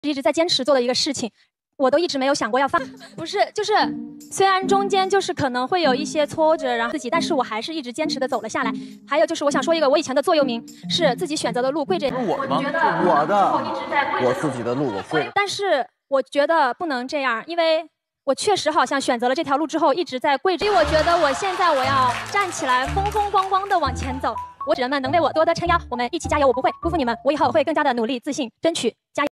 一直在坚持做的一个事情，我都一直没有想过要放。不是，就是虽然中间就是可能会有一些挫折，然后自己，但是我还是一直坚持的走了下来。还有就是我想说一个，我以前的座右铭是自己选择的路，跪着。 我吗？ 我自己的路，我跪。 但是我觉得不能这样，因为我确实好像选择了这条路之后一直在跪着。所以我觉得我现在我要站起来，风风光光的往前走。人们能为我多多撑腰，我们一起加油！我不会辜负你们，我以后会更加的努力、自信，争取加油！